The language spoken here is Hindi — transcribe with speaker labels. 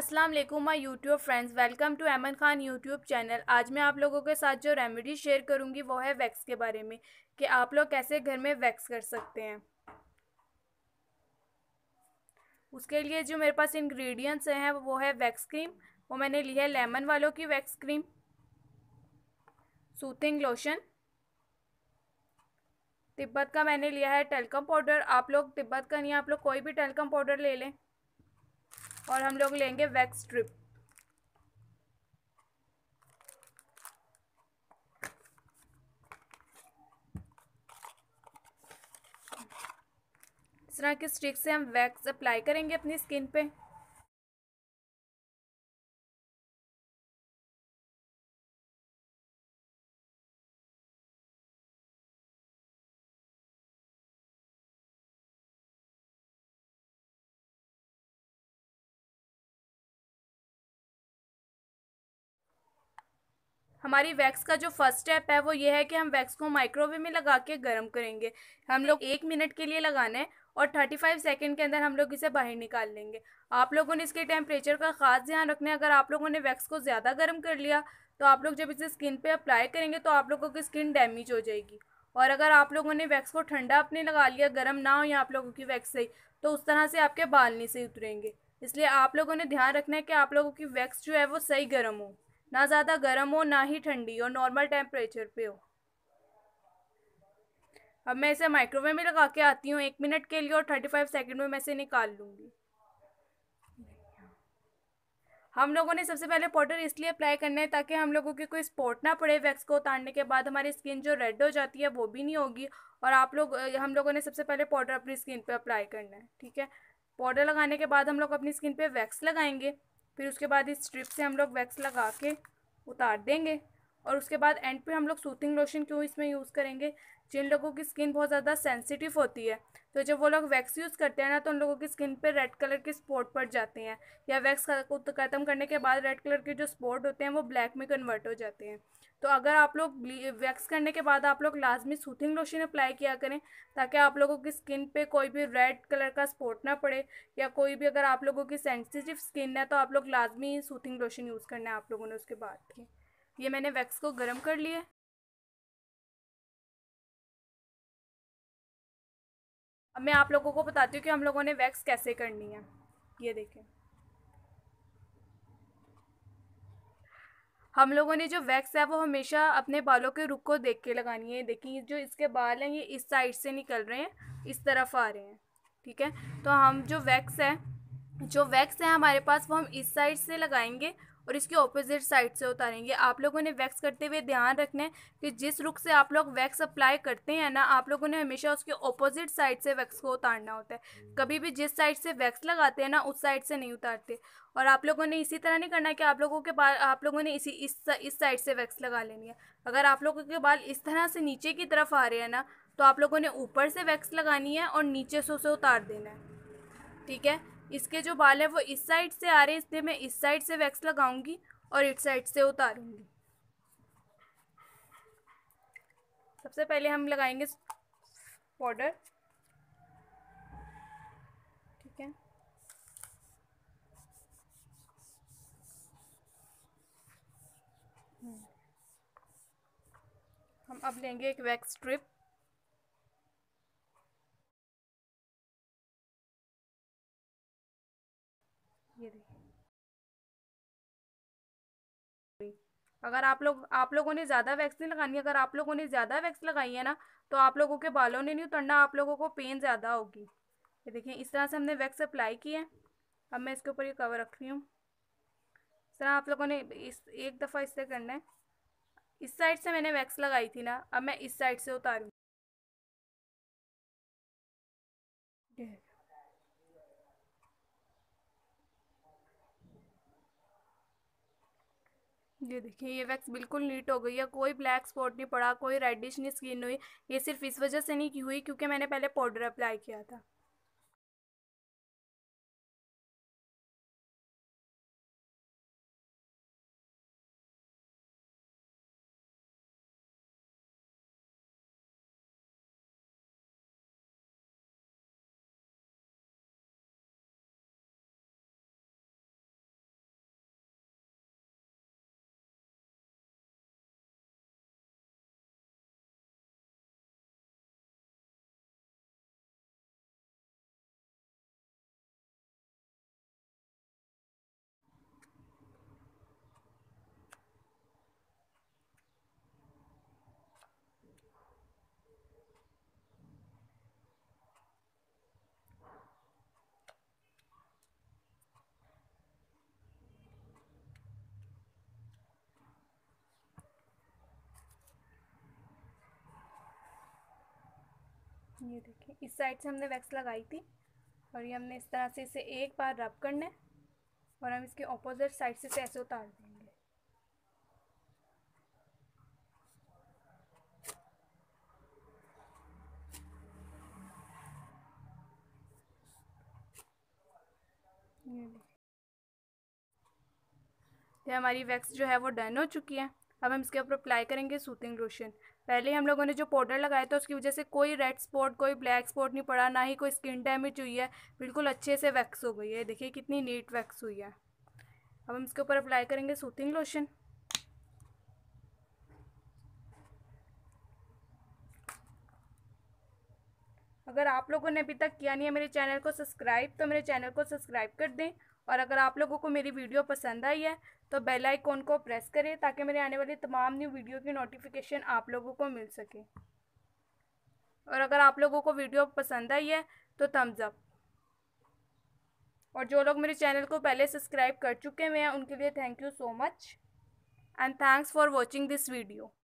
Speaker 1: अस्सलाम वालेकुम my YouTube friends, welcome to Aman Khan YouTube channel. आज मैं आप लोगों के साथ जो रेमेडी शेयर करूंगी वो है वैक्स के बारे में कि आप लोग कैसे घर में वैक्स कर सकते हैं। उसके लिए जो मेरे पास इंग्रेडिएंट्स हैं वो है वैक्स क्रीम। वो मैंने ली है लेमन वालों की wax cream, soothing lotion, Tibet का मैंने लिया है टेल्कम पाउडर। आप लोग तिब्बत का नहीं, आप लोग कोई भी टेल्कम पाउडर ले लें। और हम लोग लेंगे वैक्स स्ट्रिप। इस तरह की स्टिक से हम वैक्स अप्लाई करेंगे अपनी स्किन पे। हमारी वैक्स का जो फर्स्ट स्टेप है वो ये है कि हम वैक्स को माइक्रोवेव में लगा के गर्म करेंगे। हम लोग 1 मिनट के लिए लगाना है और 35 सेकेंड के अंदर हम लोग इसे बाहर निकाल लेंगे। आप लोगों ने इसके टेम्परेचर का ख़ास ध्यान रखना है। अगर आप लोगों ने वैक्स को ज़्यादा गर्म कर लिया तो आप लोग जब इसे स्किन पे अप्लाई करेंगे तो आप लोगों की स्किन डैमेज हो जाएगी। और अगर आप लोगों ने वैक्स को ठंडा अपने लगा लिया, गर्म ना हो या आप लोगों की वैक्स सही, तो उस तरह से आपके बाल नहीं सही उतरेंगे। इसलिए आप लोगों ने ध्यान रखना है कि आप लोगों की वैक्स जो है वो सही गर्म हो, ना ज़्यादा गर्म हो ना ही ठंडी हो, नॉर्मल टेम्परेचर पे हो। अब मैं इसे माइक्रोवेव में लगा के आती हूँ 1 मिनट के लिए और 35 सेकेंड में मैं इसे निकाल लूँगी। हम लोगों ने सबसे पहले पाउडर इसलिए अप्लाई करना है ताकि हम लोगों की कोई स्पॉट ना पड़े। वैक्स को उतारने के बाद हमारी स्किन जो रेड हो जाती है वो भी नहीं होगी। और हम लोगों ने सबसे पहले पाउडर अपनी स्किन पे अप्लाई करना है, ठीक है। पाउडर लगाने के बाद हम लोग अपनी स्किन पे वैक्स लगाएंगे। फिर उसके बाद इस स्ट्रिप से हम लोग वैक्स लगा के उतार देंगे। और उसके बाद एंड पे हम लोग सूथिंग लोशन क्यों इसमें यूज़ करेंगे, जिन लोगों की स्किन बहुत ज़्यादा सेंसिटिव होती है तो जब वो लोग वैक्स यूज़ करते हैं ना तो उन लोगों की स्किन पे रेड कलर के स्पॉट पड़ जाते हैं, या वैक्स ख़त्म करने के बाद रेड कलर के जो स्पॉट होते हैं वो ब्लैक में कन्वर्ट हो जाते हैं। तो अगर आप लोग वैक्स करने के बाद आप लोग लाजमी सूथिंग लोशन अप्लाई किया करें ताकि आप लोगों की स्किन पे कोई भी रेड कलर का स्पॉट ना पड़े, या कोई भी अगर आप लोगों की सेंसिटिव स्किन है तो आप लोग लाजमी सूथिंग लोशन यूज़ करना है आप लोगों ने उसके बाद। ठीक है, ये मैंने वैक्स को गर्म कर लिया। अब मैं आप लोगों को बताती हूँ कि हम लोगों ने वैक्स कैसे करनी है। ये देखें, हम लोगों ने जो वैक्स है वो हमेशा अपने बालों के रुख को देख के लगानी है। देखिए जो इसके बाल हैं ये इस साइड से निकल रहे हैं, इस तरफ आ रहे हैं, ठीक है। तो हम जो वैक्स है हमारे पास वो हम इस साइड से लगाएंगे और इसके ऑपोजिट साइड से उतारेंगे। आप लोगों ने वैक्स करते हुए ध्यान रखना है कि जिस रुख से आप लोग वैक्स अप्लाई करते हैं ना, आप लोगों ने हमेशा उसके ऑपोजिट साइड से वैक्स को उतारना होता है। कभी भी जिस साइड से वैक्स लगाते हैं ना उस साइड से नहीं उतारते। और आप लोगों ने इसी तरह नहीं करना है कि आप लोगों ने इस साइड से वैक्स लगा लेनी है। अगर आप लोगों के बाल इस तरह से नीचे की तरफ आ रहे हैं ना तो आप लोगों ने ऊपर से वैक्स लगानी है और नीचे से उसे उतार देना है, ठीक है। इसके जो बाल है वो इस साइड से आ रहे हैं इसलिए मैं इस साइड से वैक्स लगाऊंगी और इस साइड से उतारूंगी। सबसे पहले हम लगाएंगे पाउडर, ठीक है। हम अब लेंगे एक वैक्स स्ट्रिप। ये देखिए, अगर आप लोगों ने ज़्यादा वैक्स नहीं लगानी, अगर आप लोगों ने ज़्यादा वैक्स लगाई है ना तो आप लोगों के बालों ने नहीं उतरना, आप लोगों को पेन ज़्यादा होगी। ये देखिए इस तरह से हमने वैक्स अप्लाई की है। अब मैं इसके ऊपर ये कवर रख रही हूँ। इस तरह आप लोगों ने इस एक दफ़ा इससे करना है। इस साइड से मैंने वैक्स लगाई थी ना, अब मैं इस साइड से उतारूँ। ये देखिए ये वैक्स बिल्कुल नीट हो गई है, कोई ब्लैक स्पॉट नहीं पड़ा, कोई रेडिश नहीं स्किन हुई। ये सिर्फ इस वजह से नहीं की हुई क्योंकि मैंने पहले पाउडर अप्लाई किया था। ये देखिए इस साइड से हमने वैक्स लगाई थी और ये हमने इस तरह से इसे एक बार रब करना है और हम इसके ऑपोजिट साइड से ऐसे उतार देंगे। ये हमारी वैक्स जो है वो डन हो चुकी है। अब हम इसके ऊपर अप्लाई करेंगे सूथिंग लोशन। पहले हम लोगों ने जो पाउडर लगाया था उसकी वजह से कोई रेड स्पॉट कोई ब्लैक स्पॉट नहीं पड़ा, ना ही कोई स्किन डैमेज हुई है, बिल्कुल अच्छे से वैक्स हो गई है। देखिए कितनी नीट वैक्स हुई है। अब हम इसके ऊपर अप्लाई करेंगे सूथिंग लोशन। अगर आप लोगों ने अभी तक किया नहीं है मेरे चैनल को सब्सक्राइब, तो मेरे चैनल को सब्सक्राइब कर दें। और अगर आप लोगों को मेरी वीडियो पसंद आई है तो बेल आइकॉन को प्रेस करें ताकि मेरे आने वाली तमाम न्यू वीडियो की नोटिफिकेशन आप लोगों को मिल सके। और अगर आप लोगों को वीडियो पसंद आई है तो थम्स अप। और जो लोग मेरे चैनल को पहले सब्सक्राइब कर चुके हैं उनके लिए thank you so much and thanks for watching this video.